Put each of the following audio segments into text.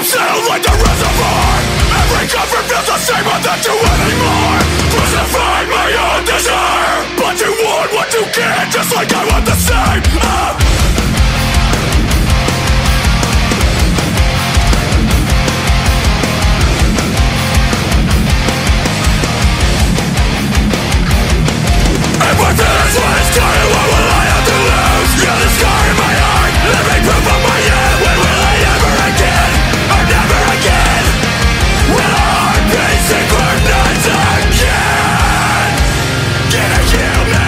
settled like the reservoir. Every comfort feels the same, but not you anymore. Crucify my own desire, but you want what you can't, just like I want the same. If my feelings when it's tired, what will I have to lose? You're the scar in my heart, living proof of my end. When will I ever again, or never again, will our heart be synchronized again? Can I heal me?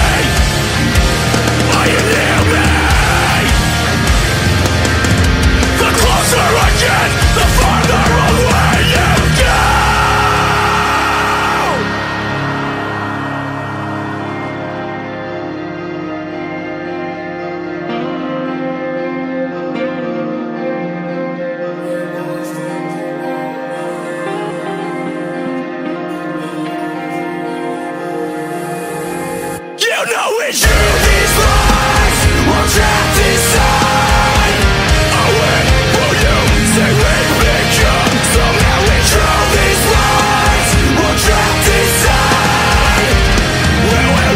Will you heal me? The closer I get, the farther away you go. You know it's you, these lies will trapped inside. Oh, when will you say we become? Somehow we drove these lies will trapped inside. When we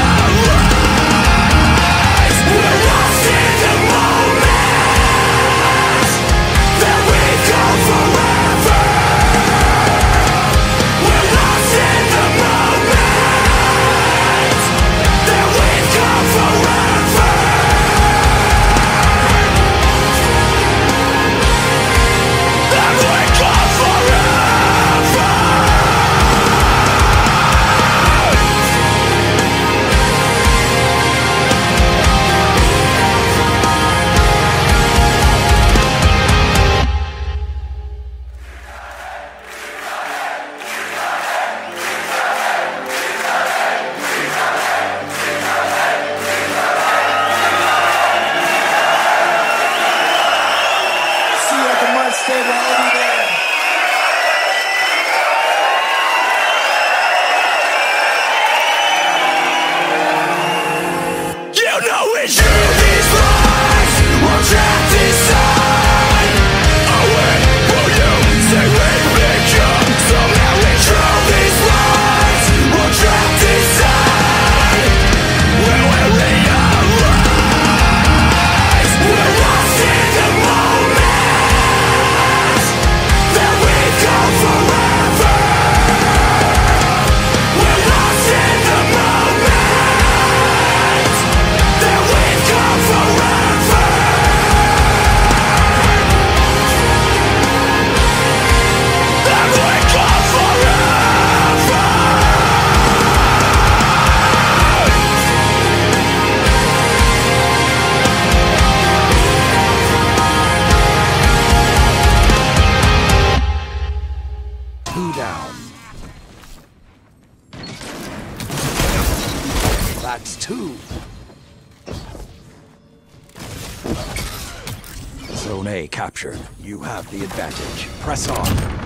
realize we're lost in the moment that we go forever. We're lost in the moment that we've gone forever. That we've gone forever. See you at the Mud Stable. I'll be there. You know it's you, these lies will trapped inside. Oh, when will you say we become? Somehow we drove these lies will trapped inside. When we realize we're lost in the moment that we've gone forever. We're lost in the moment that we've gone forever. That we've gone forever. Two down. That's two. Zone A captured. You have the advantage. Press on.